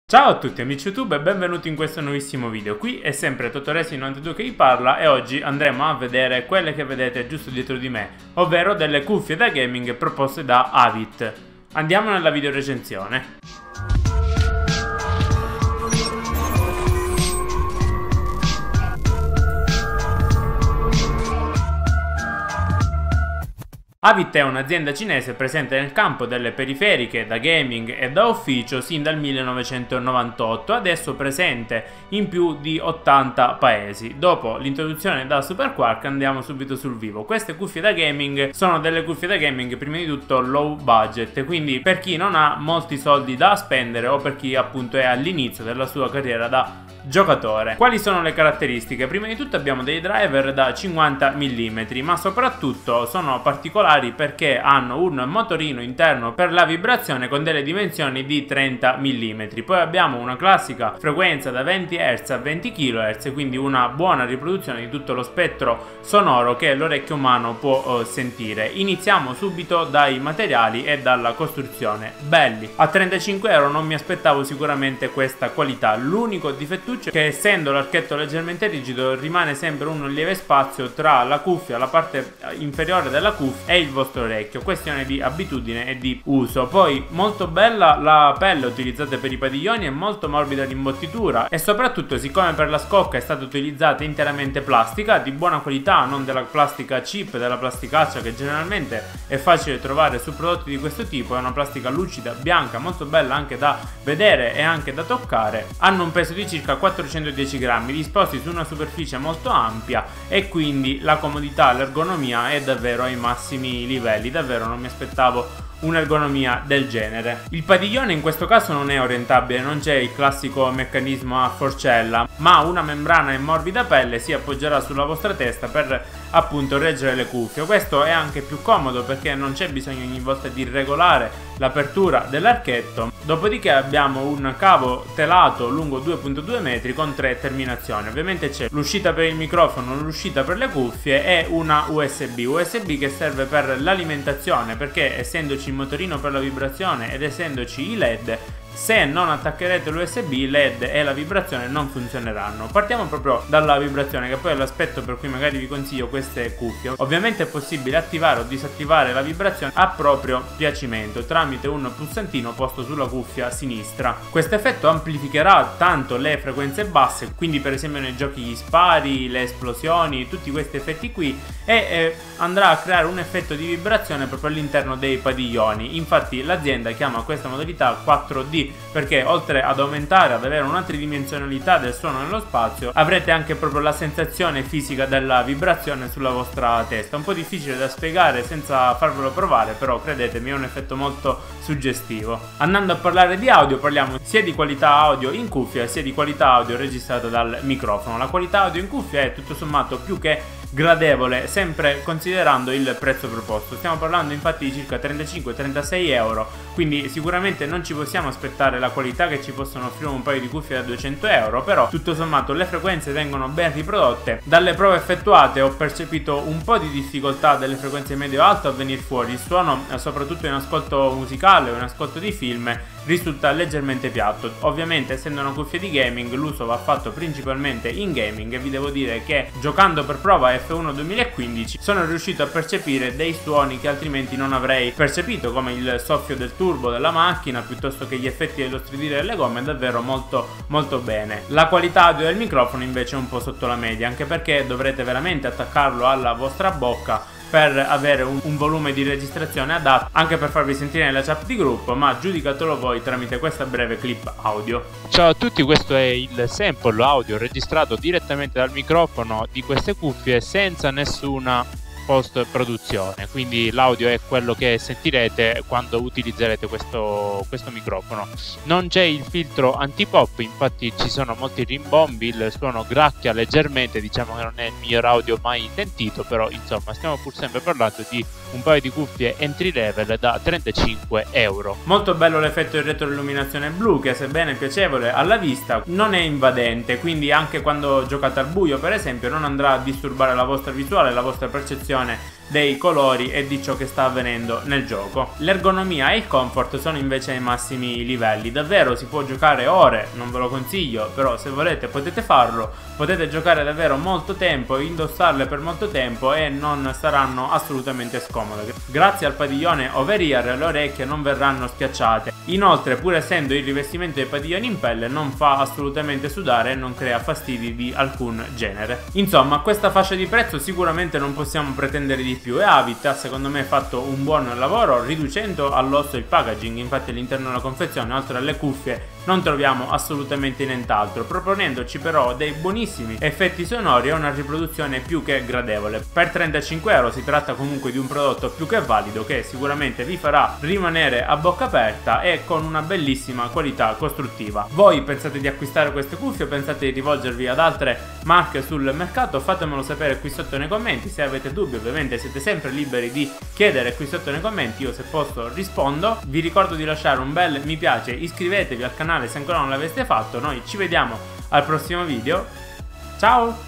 Ciao a tutti amici YouTube e benvenuti in questo nuovissimo video. Qui è sempre Totoresi92 che vi parla e oggi andremo a vedere quelle che vedete giusto dietro di me, ovvero delle cuffie da gaming proposte da Avit. Andiamo nella video recensione. Avit è un'azienda cinese presente nel campo delle periferiche da gaming e da ufficio sin dal 1998, adesso presente in più di 80 paesi. Dopo l'introduzione da Super Quark andiamo subito sul vivo. Queste cuffie da gaming sono delle cuffie da gaming prima di tutto low budget, quindi per chi non ha molti soldi da spendere o per chi appunto è all'inizio della sua carriera da giocatore. Quali sono le caratteristiche? Prima di tutto abbiamo dei driver da 50 mm, ma soprattutto sono particolari perché hanno un motorino interno per la vibrazione con delle dimensioni di 30 mm. Poi abbiamo una classica frequenza da 20 Hz a 20 kHz, quindi una buona riproduzione di tutto lo spettro sonoro che l'orecchio umano può sentire. Iniziamo subito dai materiali e dalla costruzione. Belli. A 35 euro non mi aspettavo sicuramente questa qualità. L'unico difettuccio che essendo l'archetto leggermente rigido rimane sempre un lieve spazio tra la cuffia, la parte inferiore della cuffia e il vostro orecchio, questione di abitudine e di uso. Poi molto bella la pelle utilizzata per i padiglioni, è molto morbida l'imbottitura e soprattutto siccome per la scocca è stata utilizzata interamente plastica di buona qualità, non della plastica cheap, della plasticaccia che generalmente è facile trovare su prodotti di questo tipo, è una plastica lucida, bianca, molto bella anche da vedere e anche da toccare. Hanno un peso di circa 410 grammi disposti su una superficie molto ampia e quindi la comodità, l'ergonomia è davvero ai massimi livelli. Davvero non mi aspettavo un'ergonomia del genere. Il padiglione in questo caso non è orientabile, non c'è il classico meccanismo a forcella, ma una membrana in morbida pelle si appoggerà sulla vostra testa per appunto reggere le cuffie. Questo è anche più comodo perché non c'è bisogno ogni volta di regolare l'apertura dell'archetto. Dopodiché abbiamo un cavo telato lungo 2,2 metri con 3 terminazioni. Ovviamente c'è l'uscita per il microfono, l'uscita per le cuffie e una USB che serve per l'alimentazione, perché essendoci il motorino per la vibrazione ed essendoci i LED, se non attaccherete l'USB, i LED e la vibrazione non funzioneranno. Partiamo proprio dalla vibrazione, che poi è l'aspetto per cui magari vi consiglio queste cuffie. Ovviamente è possibile attivare o disattivare la vibrazione a proprio piacimento tramite un pulsantino posto sulla cuffia sinistra. Questo effetto amplificherà tanto le frequenze basse, quindi per esempio nei giochi gli spari, le esplosioni, tutti questi effetti qui, e andrà a creare un effetto di vibrazione proprio all'interno dei padiglioni. Infatti l'azienda chiama questa modalità 4D perché oltre ad aumentare, ad avere una tridimensionalità del suono nello spazio, avrete anche proprio la sensazione fisica della vibrazione sulla vostra testa. Un po' difficile da spiegare senza farvelo provare, però credetemi è un effetto molto suggestivo. Andando a parlare di audio, parliamo sia di qualità audio in cuffia sia di qualità audio registrata dal microfono. La qualità audio in cuffia è tutto sommato più che gradevole, sempre considerando il prezzo proposto. Stiamo parlando infatti di circa 35-36 euro, quindi sicuramente non ci possiamo aspettare la qualità che ci possono offrire un paio di cuffie da 200 euro, però tutto sommato le frequenze vengono ben riprodotte. Dalle prove effettuate ho percepito un po' di difficoltà delle frequenze medio-alto a venire fuori. Il suono, soprattutto in ascolto musicale o in ascolto di film, risulta leggermente piatto. Ovviamente essendo una cuffia di gaming l'uso va fatto principalmente in gaming e vi devo dire che giocando per prova F1 2015 sono riuscito a percepire dei suoni che altrimenti non avrei percepito, come il soffio del turbo della macchina piuttosto che gli effetti dello stridire delle gomme, davvero molto bene. La qualità audio del microfono invece è un po' sotto la media, anche perché dovrete veramente attaccarlo alla vostra bocca per avere un volume di registrazione adatto anche per farvi sentire nella chat di gruppo, ma giudicatelo voi tramite questa breve clip audio. Ciao a tutti, questo è il sample audio registrato direttamente dal microfono di queste cuffie senza nessuna post produzione, quindi l'audio è quello che sentirete quando utilizzerete questo microfono. Non c'è il filtro anti-pop, infatti ci sono molti rimbombi, il suono gracchia leggermente, diciamo che non è il miglior audio mai sentito, però insomma stiamo pur sempre parlando di un paio di cuffie entry level da 35 euro. Molto bello l'effetto di retroilluminazione blu che, sebbene piacevole alla vista, non è invadente, quindi anche quando giocate al buio per esempio non andrà a disturbare la vostra visuale, la vostra percezione dei colori e di ciò che sta avvenendo nel gioco. L'ergonomia e il comfort sono invece ai massimi livelli, davvero si può giocare ore, non ve lo consiglio, però se volete potete farlo, potete giocare davvero molto tempo, indossarle per molto tempo e non saranno assolutamente scomode. Grazie al padiglione over-ear le orecchie non verranno schiacciate, inoltre pur essendo il rivestimento dei padiglioni in pelle non fa assolutamente sudare e non crea fastidi di alcun genere. Insomma, a questa fascia di prezzo sicuramente non possiamo pretendere di più e Havit ha secondo me fatto un buon lavoro riducendo all'osso il packaging, infatti all'interno della confezione oltre alle cuffie non troviamo assolutamente nient'altro, proponendoci però dei buonissimi effetti sonori e una riproduzione più che gradevole. Per 35 euro si tratta comunque di un prodotto più che valido che sicuramente vi farà rimanere a bocca aperta e con una bellissima qualità costruttiva. Voi pensate di acquistare queste cuffie o pensate di rivolgervi ad altre marche sul mercato? Fatemelo sapere qui sotto nei commenti. Se avete dubbi ovviamente siete sempre liberi di chiedere qui sotto nei commenti, io se posso rispondo. Vi ricordo di lasciare un bel mi piace, iscrivetevi al canale se ancora non l'aveste fatto. Noi ci vediamo al prossimo video, ciao!